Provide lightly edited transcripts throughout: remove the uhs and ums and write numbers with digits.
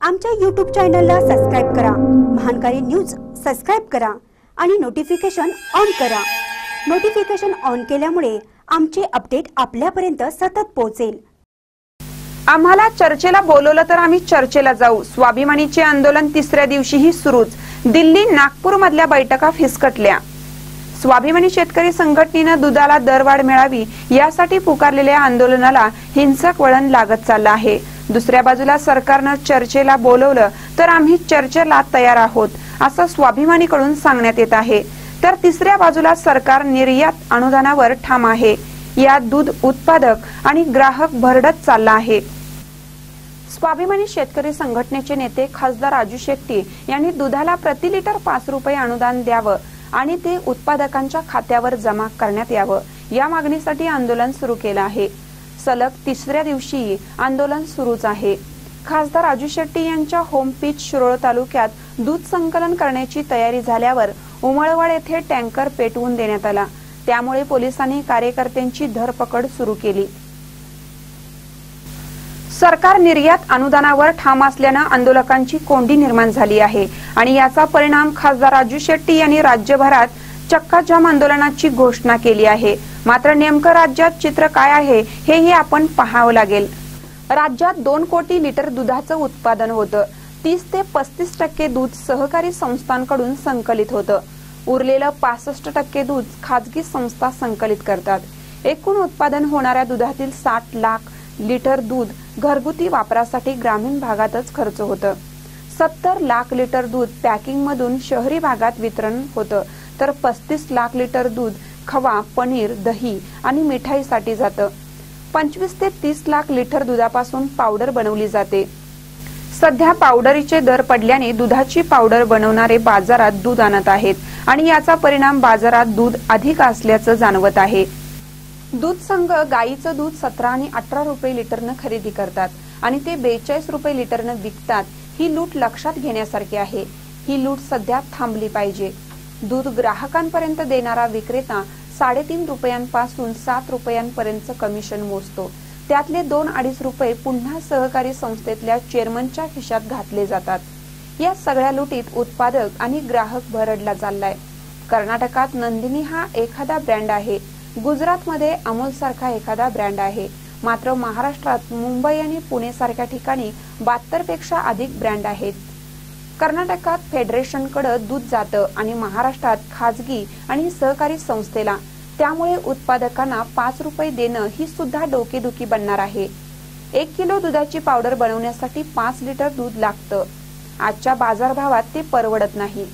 आमच्या YouTube चॅनलला subscribe करा, महानकारी न्यूज सबस्क्राइब करा आणि नोटिफिकेशन ऑन करा। नोटिफिकेशन ऑन केल्यामुळे आमचे अपडेट आपल्यापर्यंत सतत पोहोचेल। आम्हाला चर्चेला बोलवलं तर आम्ही चर्चेला जाऊ। स्वाभिमानीचे आंदोलन तिसऱ्या दिवशीही सुरूच। दिल्ली नागपूर मधल्या बैठका फिसकटल्या। स्वाभिमानी शेतकरी संघटनेने दुधाला दरवाढ मिळावी यासाठी पुकारलेल्या आंदोलनाला हिंसक वळण लागत चाललं आहे। दुसऱ्या बाजूला सरकारने चर्चेला बोलवलं तर आम्ही चर्चेला तयार आहोत असं स्वाभिमानीकडून सांगण्यात येत आहे। तर तिसऱ्या बाजूला सरकार निर्यात अनुदानावर ठाम आहे। यात दूध उत्पादक आणि ग्राहक भरडत चालला आहे। स्वाभिमानी शेतकरी संघटनेचे नेते खासदार राजू शेट्टी यांनी दुधाला प्रति लिटर 5 रुपये अनुदान द्यावं आणि ते उत्पादकांच्या खात्यावर जमा करण्यात यावं या मागणीसाठी आंदोलन सुरू केलं आहे। सलग तिसऱ्या दिवशी आंदोलन सुरूच आहे। खासदार राजू शेट्टी यांच्या होम पिच शिरोळ तालुक्यात दूध संकलन करण्याची तयारी झाल्यावर उमळवाड येथे टँकर पेटवून देण्यात आला। त्यामुळे पोलिसांनी कार्यकर्त्यांची धरपकड सुरू केली। सरकार निर्यात अनुदानावर ठाम असल्याने आंदोलकांची कोंडी निर्माण झाली आहे आणि याचा परिणाम खासदार राजू शेट्टी यांनी राज्यभरात चक्काजाम आंदोलनाची घोषणा केली आहे। मात्र नेमकं राज्यात चित्र काय आहे हेही आपण पाहावं लागेल। राज्यात 2 कोटी लिटर दुधाचं उत्पादन होतं। 30 ते 35% दूध सहकारी संस्थांकडून संकलित होतं। उरलेलं 65% दूध खाजगी संस्था संकलित करतात। एकूण उत्पादन होणाऱ्या दुधातील 60 लाख लिटर दूध घरगुती वापरासाठी ग्रामीण भागातच खर्च होतं। 70 लाख लिटर दूध पॅकिंग मधून शहरी भागात वितरण होतं, तर 35 लाख लिटर दूध खवा, पनीर, दही आणि मिठाईसाठी जातं। 25 ते 30 लाख लिटर दुधापासून पावडर बनवली जाते। सध्या पावडरीचे दर पडल्याने दुधाची पावडर बनवणारे बाजारात दूध आणत आहेत आणि याचा परिणाम बाजारात दूध अधिक असल्याचं जाणवत आहे। दूध संघ गाईचं दूध 17 आणि 18 रुपये लिटरनं खरेदी करतात आणि ते 42 रुपये लिटरनं विकतात। ही लूट लक्षात घेण्यासारखी आहे। ही लूट सध्या थांबली पाहिजे। दूध ग्राहकांपर्यंत देणारा विक्रेता 3.5 रुपयांपासून 7 रुपयांपर्यंत कमिशन मोजतो। त्यातले 2-2.5 रुपये पुन्हा सहकारी संस्थेतल्या चेअरमनच्या खिशात घातले जातात। या सगळ्या लुटीत उत्पादक आणि ग्राहक भरडला चाललाय। कर्नाटकात नंदिनी हा एखादा ब्रँड आहे, गुजरातमध्ये अमूल सारखा एखादा ब्रँड आहे, मात्र महाराष्ट्रात मुंबई आणि पुणे सारख्या ठिकाणी 72 पेक्षा अधिक ब्रँड आहेत। कर्नाटकात फेडरेशनकडे दूध जातं आणि महाराष्ट्रात खाजगी आणि सहकारी संस्थेला। त्यामुळे उत्पादकांना 5 रुपये देणं ही सुद्धा डोकेदुखी बनणार आहे। 1 किलो दुधाची पावडर बनवण्यासाठी 5 लिटर दूध लागतं। आजच्या बाजारभावात ते परवडत नाही।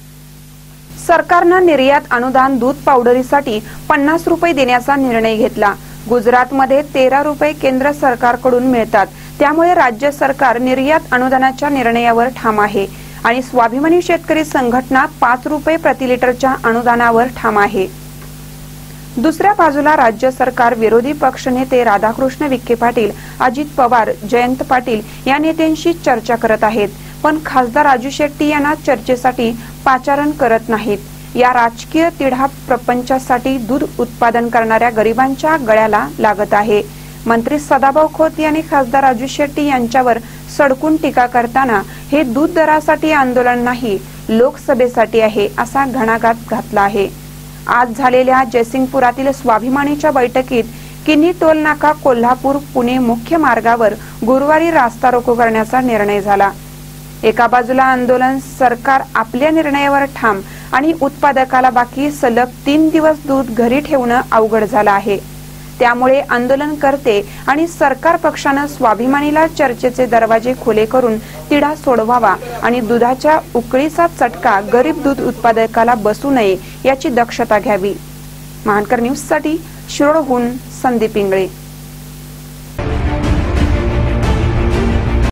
सरकारनं निर्यात अनुदान दूध पावडरीसाठी 50 रुपये देण्याचा निर्णय घेतला। गुजरातमध्ये 13 रुपये केंद्र सरकारकडून मिळतात। त्यामुळे राज्य सरकार निर्यात अनुदानाच्या निर्णयावर ठाम आहे आणि स्वाभिमानी शेतकरी संघटना 5 रुपये प्रति लिटरच्या अनुदानावर ठाम आहे। दुसऱ्या बाजूला राज्य सरकार विरोधी पक्षनेते राधाकृष्ण विखे पाटील, अजित पवार, जयंत पाटील या नेत्यांशी चर्चा करत आहेत, पण खासदार राजू शेट्टी यांना चर्चेसाठी पाचारण करत नाहीत। या राजकीय तिढा प्रपंचासाठी दूध उत्पादन करणाऱ्या गरिबांच्या गळ्याला लागत आहे। मंत्री सदाभाऊ खोत यांनी खासदार राजू शेट्टी यांच्यावर सडकून टीका करताना हे दूध दरासाठी आंदोलन नाही, लोकसभेसाठी आहे असा घणाघात घातला आहे। आज झालेल्या जयसिंगपुरातील स्वाभिमानीच्या बैठकीत किनी टोल नाका कोल्हापूर पुणे मुख्य मार्गावर गुरुवारी रास्ता रोको करण्याचा निर्णय झाला। एका बाजूला आंदोलन, सरकार आपल्या निर्णयावर ठाम आणि उत्पादकाला बाकी सलग 3 दिवस दूध घरी ठेवणं अवघड झालं आहे। त्यामुळे आंदोलनकर्ते आणि सरकार पक्षानं स्वाभिमानीला चर्चेचे दरवाजे खुले करून तिढा सोडवावा आणि दुधाच्या उकळीचा चटका गरीब दूध उत्पादकाला बसू नये याची दक्षता घ्यावी। महानकर न्यूजसाठी शिरोळहून संदीप इंगळे।